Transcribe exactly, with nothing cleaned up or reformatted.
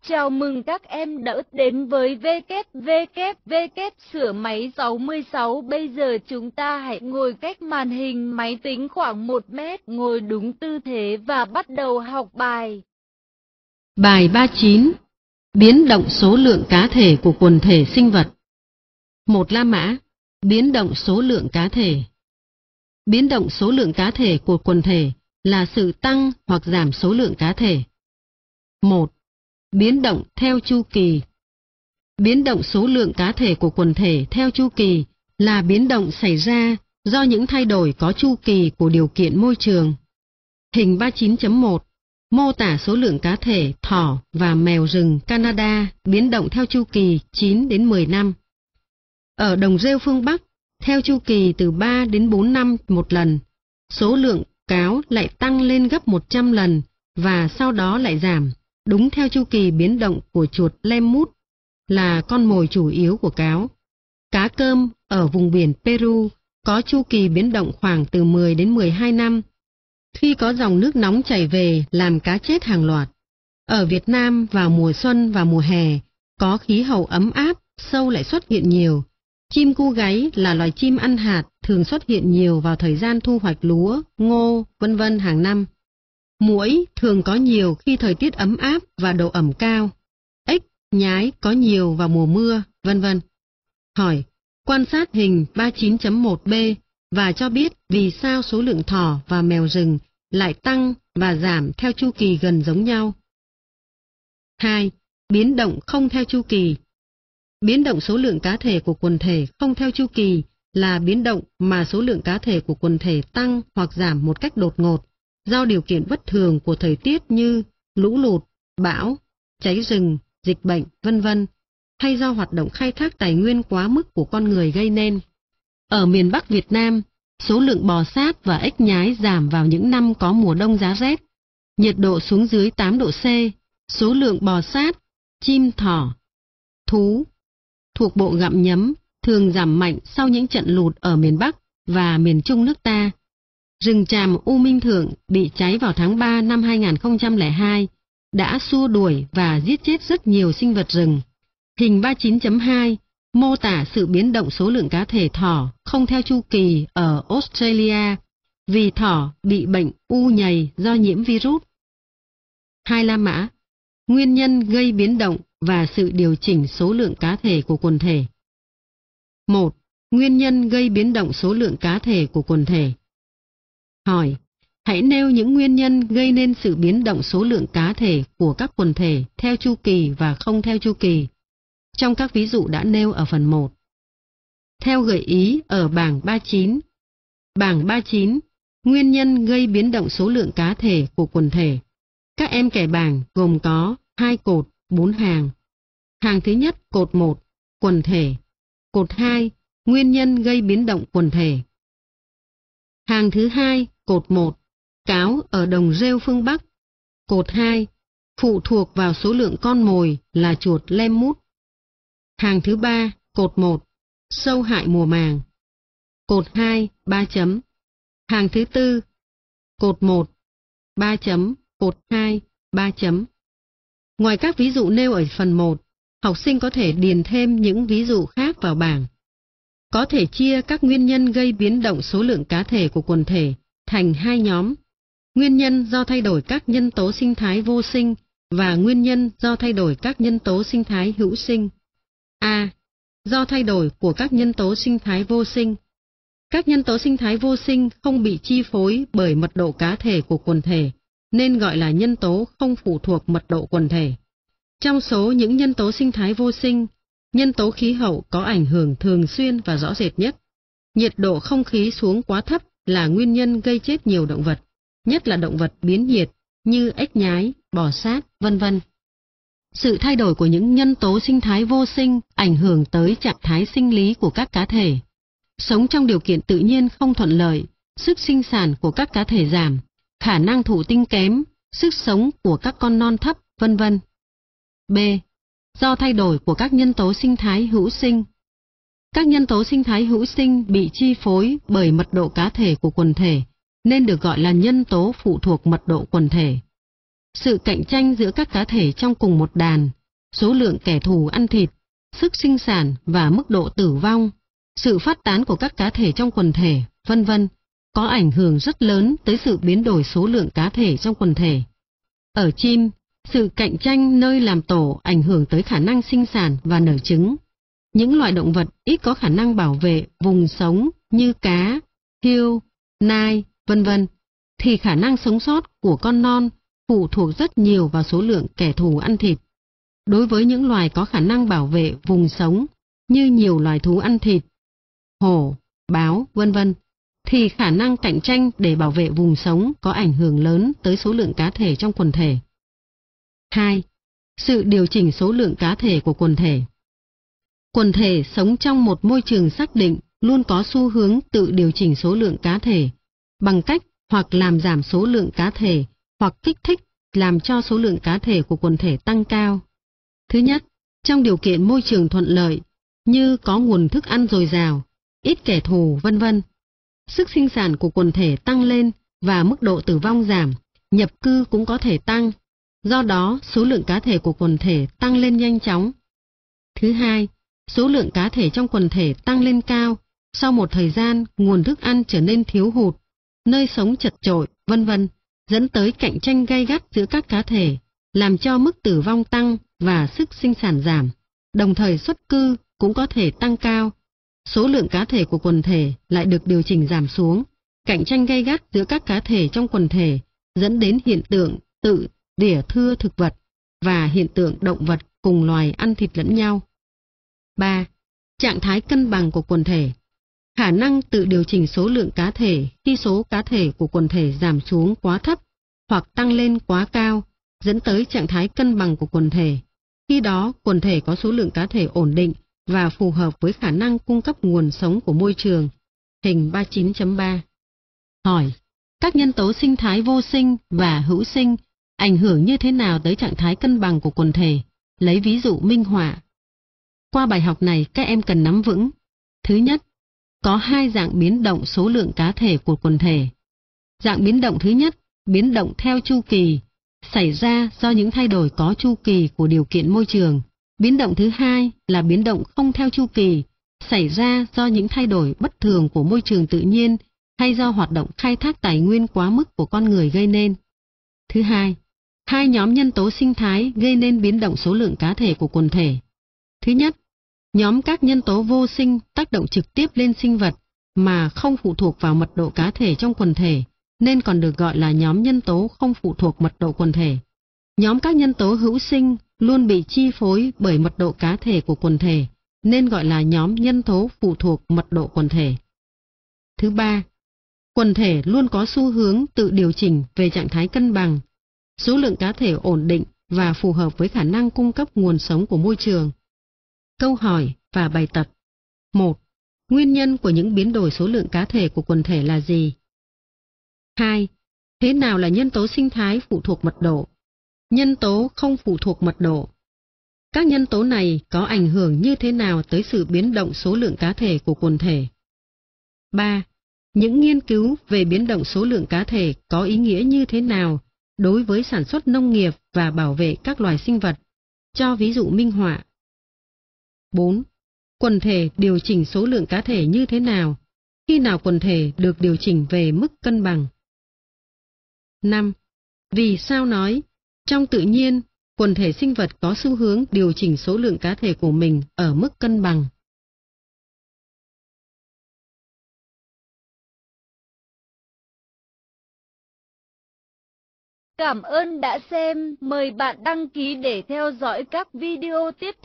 Chào mừng các em đã đến với vê kép vê kép vê kép sửa máy sáu mươi sáu. Bây giờ chúng ta hãy ngồi cách màn hình máy tính khoảng một mét, ngồi đúng tư thế và bắt đầu học bài. Bài ba mươi chín. Biến động số lượng cá thể của quần thể sinh vật. Một La Mã. Biến động số lượng cá thể. Biến động số lượng cá thể của quần thể là sự tăng hoặc giảm số lượng cá thể. Một. Biến động theo chu kỳ. Biến động số lượng cá thể của quần thể theo chu kỳ là biến động xảy ra do những thay đổi có chu kỳ của điều kiện môi trường. Hình ba mươi chín chấm một mô tả số lượng cá thể thỏ và mèo rừng Canada biến động theo chu kỳ chín đến mười năm. Ở đồng rêu phương Bắc, theo chu kỳ từ ba đến bốn năm một lần, số lượng cáo lại tăng lên gấp một trăm lần và sau đó lại giảm, đúng theo chu kỳ biến động của chuột lemút, là con mồi chủ yếu của cáo. Cá cơm ở vùng biển Peru có chu kỳ biến động khoảng từ mười đến mười hai năm, khi có dòng nước nóng chảy về làm cá chết hàng loạt. Ở Việt Nam vào mùa xuân và mùa hè, có khí hậu ấm áp, sâu lại xuất hiện nhiều. Chim cu gáy là loài chim ăn hạt thường xuất hiện nhiều vào thời gian thu hoạch lúa, ngô, vân vân hàng năm. Muỗi thường có nhiều khi thời tiết ấm áp và độ ẩm cao. Ếch, nhái có nhiều vào mùa mưa, vân vân. Hỏi, quan sát hình ba mươi chín chấm một B và cho biết vì sao số lượng thỏ và mèo rừng lại tăng và giảm theo chu kỳ gần giống nhau. Hai. Biến động không theo chu kỳ. Biến động số lượng cá thể của quần thể không theo chu kỳ là biến động mà số lượng cá thể của quần thể tăng hoặc giảm một cách đột ngột do điều kiện bất thường của thời tiết như lũ lụt, bão, cháy rừng, dịch bệnh, vân vân, hay do hoạt động khai thác tài nguyên quá mức của con người gây nên. Ở miền Bắc Việt Nam, số lượng bò sát và ếch nhái giảm vào những năm có mùa đông giá rét, nhiệt độ xuống dưới tám độ C, số lượng bò sát, chim thỏ, thú thuộc bộ gặm nhấm thường giảm mạnh sau những trận lụt ở miền Bắc và miền Trung nước ta. Rừng tràm U Minh Thượng bị cháy vào tháng ba năm hai nghìn không trăm lẻ hai, đã xua đuổi và giết chết rất nhiều sinh vật rừng. Hình ba mươi chín chấm hai mô tả sự biến động số lượng cá thể thỏ không theo chu kỳ ở Australia vì thỏ bị bệnh u nhầy do nhiễm virus. Hai La Mã. Nguyên nhân gây biến động và sự điều chỉnh số lượng cá thể của quần thể. Một. Nguyên nhân gây biến động số lượng cá thể của quần thể. Hỏi, hãy nêu những nguyên nhân gây nên sự biến động số lượng cá thể của các quần thể theo chu kỳ và không theo chu kỳ, trong các ví dụ đã nêu ở phần một. Theo gợi ý ở bảng ba mươi chín. Bảng ba mươi chín, nguyên nhân gây biến động số lượng cá thể của quần thể. Các em kẻ bảng gồm có hai cột, bốn hàng. Hàng thứ nhất, cột một, quần thể. Cột hai, nguyên nhân gây biến động quần thể. Hàng thứ hai, cột một, cáo ở đồng rêu phương Bắc. Cột hai, phụ thuộc vào số lượng con mồi là chuột lemút. Hàng thứ ba, cột một, sâu hại mùa màng. Cột hai, ba chấm. Hàng thứ tư, cột một, ba chấm, cột hai, ba chấm. Ngoài các ví dụ nêu ở phần một, học sinh có thể điền thêm những ví dụ khác vào bảng. Có thể chia các nguyên nhân gây biến động số lượng cá thể của quần thể thành hai nhóm. Nguyên nhân do thay đổi các nhân tố sinh thái vô sinh và nguyên nhân do thay đổi các nhân tố sinh thái hữu sinh. A. Do thay đổi của các nhân tố sinh thái vô sinh. Các nhân tố sinh thái vô sinh không bị chi phối bởi mật độ cá thể của quần thể, nên gọi là nhân tố không phụ thuộc mật độ quần thể. Trong số những nhân tố sinh thái vô sinh, nhân tố khí hậu có ảnh hưởng thường xuyên và rõ rệt nhất. Nhiệt độ không khí xuống quá thấp là nguyên nhân gây chết nhiều động vật, nhất là động vật biến nhiệt như ếch nhái, bò sát, vân vân. Sự thay đổi của những nhân tố sinh thái vô sinh ảnh hưởng tới trạng thái sinh lý của các cá thể. Sống trong điều kiện tự nhiên không thuận lợi, sức sinh sản của các cá thể giảm, khả năng thụ tinh kém, sức sống của các con non thấp, vân vân. B. Do thay đổi của các nhân tố sinh thái hữu sinh. Các nhân tố sinh thái hữu sinh bị chi phối bởi mật độ cá thể của quần thể, nên được gọi là nhân tố phụ thuộc mật độ quần thể. sự cạnh tranh giữa các cá thể trong cùng một đàn, số lượng kẻ thù ăn thịt, sức sinh sản và mức độ tử vong, sự phát tán của các cá thể trong quần thể, vân vân, có ảnh hưởng rất lớn tới sự biến đổi số lượng cá thể trong quần thể. Ở chim, sự cạnh tranh nơi làm tổ ảnh hưởng tới khả năng sinh sản và nở trứng. Những loài động vật ít có khả năng bảo vệ vùng sống như cá, hươu, nai, vân vân, thì khả năng sống sót của con non phụ thuộc rất nhiều vào số lượng kẻ thù ăn thịt. Đối với những loài có khả năng bảo vệ vùng sống như nhiều loài thú ăn thịt, hổ, báo, vân vân, thì khả năng cạnh tranh để bảo vệ vùng sống có ảnh hưởng lớn tới số lượng cá thể trong quần thể. hai. Sự điều chỉnh số lượng cá thể của quần thể. Quần thể sống trong một môi trường xác định luôn có xu hướng tự điều chỉnh số lượng cá thể bằng cách hoặc làm giảm số lượng cá thể hoặc kích thích làm cho số lượng cá thể của quần thể tăng cao. Thứ nhất, trong điều kiện môi trường thuận lợi như có nguồn thức ăn dồi dào, ít kẻ thù, vân vân, sức sinh sản của quần thể tăng lên và mức độ tử vong giảm, nhập cư cũng có thể tăng. Do đó, số lượng cá thể của quần thể tăng lên nhanh chóng. Thứ hai, số lượng cá thể trong quần thể tăng lên cao, sau một thời gian nguồn thức ăn trở nên thiếu hụt, nơi sống chật chội, vân vân, dẫn tới cạnh tranh gay gắt giữa các cá thể, làm cho mức tử vong tăng và sức sinh sản giảm, đồng thời xuất cư cũng có thể tăng cao. Số lượng cá thể của quần thể lại được điều chỉnh giảm xuống, cạnh tranh gay gắt giữa các cá thể trong quần thể dẫn đến hiện tượng tự đỉa thưa thực vật và hiện tượng động vật cùng loài ăn thịt lẫn nhau. ba. Trạng thái cân bằng của quần thể. Khả năng tự điều chỉnh số lượng cá thể khi số cá thể của quần thể giảm xuống quá thấp hoặc tăng lên quá cao, dẫn tới trạng thái cân bằng của quần thể. Khi đó, quần thể có số lượng cá thể ổn định và phù hợp với khả năng cung cấp nguồn sống của môi trường. Hình ba mươi chín chấm ba. Hỏi, các nhân tố sinh thái vô sinh và hữu sinh ảnh hưởng như thế nào tới trạng thái cân bằng của quần thể? Lấy ví dụ minh họa. Qua bài học này, các em cần nắm vững. Thứ nhất, có hai dạng biến động số lượng cá thể của quần thể. Dạng biến động thứ nhất, biến động theo chu kỳ, xảy ra do những thay đổi có chu kỳ của điều kiện môi trường. Biến động thứ hai là biến động không theo chu kỳ, xảy ra do những thay đổi bất thường của môi trường tự nhiên hay do hoạt động khai thác tài nguyên quá mức của con người gây nên. Thứ hai, hai nhóm nhân tố sinh thái gây nên biến động số lượng cá thể của quần thể. Thứ nhất, nhóm các nhân tố vô sinh tác động trực tiếp lên sinh vật mà không phụ thuộc vào mật độ cá thể trong quần thể, nên còn được gọi là nhóm nhân tố không phụ thuộc mật độ quần thể. Nhóm các nhân tố hữu sinh luôn bị chi phối bởi mật độ cá thể của quần thể, nên gọi là nhóm nhân tố phụ thuộc mật độ quần thể. Thứ ba, quần thể luôn có xu hướng tự điều chỉnh về trạng thái cân bằng, số lượng cá thể ổn định và phù hợp với khả năng cung cấp nguồn sống của môi trường. Câu hỏi và bài tập. một. Nguyên nhân của những biến đổi số lượng cá thể của quần thể là gì? hai. Thế nào là nhân tố sinh thái phụ thuộc mật độ? Nhân tố không phụ thuộc mật độ. Các nhân tố này có ảnh hưởng như thế nào tới sự biến động số lượng cá thể của quần thể? ba. Những nghiên cứu về biến động số lượng cá thể có ý nghĩa như thế nào đối với sản xuất nông nghiệp và bảo vệ các loài sinh vật? Cho ví dụ minh họa. bốn. Quần thể điều chỉnh số lượng cá thể như thế nào? Khi nào quần thể được điều chỉnh về mức cân bằng? năm. Vì sao nói, trong tự nhiên, quần thể sinh vật có xu hướng điều chỉnh số lượng cá thể của mình ở mức cân bằng? Cảm ơn đã xem, mời bạn đăng ký để theo dõi các video tiếp theo.